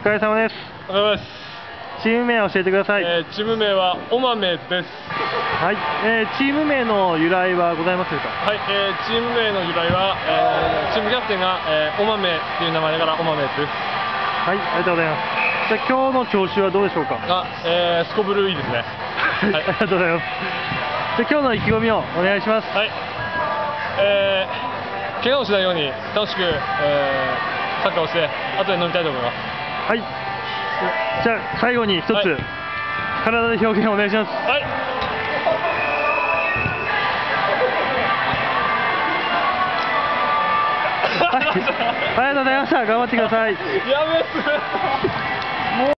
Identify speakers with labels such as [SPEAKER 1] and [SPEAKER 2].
[SPEAKER 1] 疲れ様です。
[SPEAKER 2] おはようございます。
[SPEAKER 1] チーム名を教えてください。
[SPEAKER 2] チーム名はおまめです。
[SPEAKER 1] はい、チーム名の由来はございますでしょうか。
[SPEAKER 2] はい、チーム名の由来は、チームキャプテンが、おまめっていう名前だからおまめです。
[SPEAKER 1] はい、ありがとうございます。じゃあ今日の調子はどうでしょうか。
[SPEAKER 2] すこぶるいいですね。
[SPEAKER 1] はい、ありがとうございます。じゃあ今日の意気込みをお願いします。
[SPEAKER 2] はい、怪我をしないように楽しく、サッカーをして後で乗りたいと思います。
[SPEAKER 1] はい。じゃあ最後に一つ、はい、体で表現をお願いします。
[SPEAKER 2] はい。
[SPEAKER 1] はい、ありがとうございました。頑張ってください。
[SPEAKER 2] やべえっす。